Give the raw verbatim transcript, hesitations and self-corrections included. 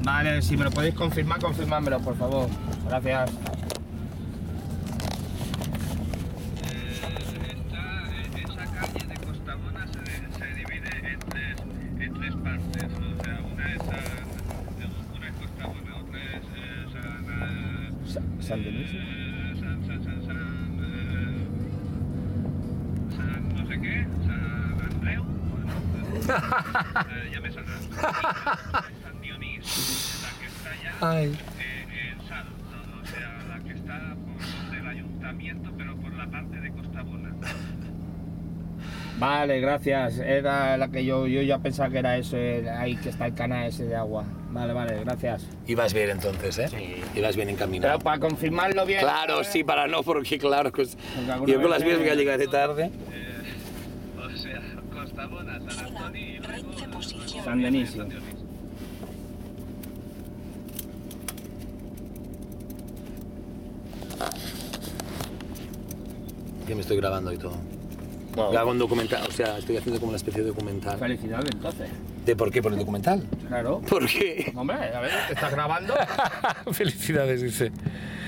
Vale, si me lo podéis confirmar, confirmármelo, por favor. Gracias. ¿San Denis? San, San, San, San, eh, San no sé qué, San Andreu, eh, ya me saldrá. San Dionís, la que está ya eh, en Sal, o sea, la que está por el ayuntamiento, pero por la parte de Costabona. Vale, gracias. Era la que yo, yo ya pensaba que era ese, ahí que está el canal ese de agua. Vale, vale, gracias. Ibas bien entonces, ¿eh? Sí. Ibas bien encaminado. Pero para confirmarlo bien. Claro, ¿sabes? sí, para no, porque claro, pues, Porque yo con vez las mías voy a llegar de tarde. Eh, o sea, Costabona, San Antonio y luego San Denis. Sí. Que me estoy grabando y todo. Wow. Grabo un documental, o sea, estoy haciendo como una especie de documental. Felicidades, entonces. ¿De por qué? ¿Por el documental? Claro. ¿Por qué? Hombre, a ver, ¿te estás grabando? Felicidades, dice.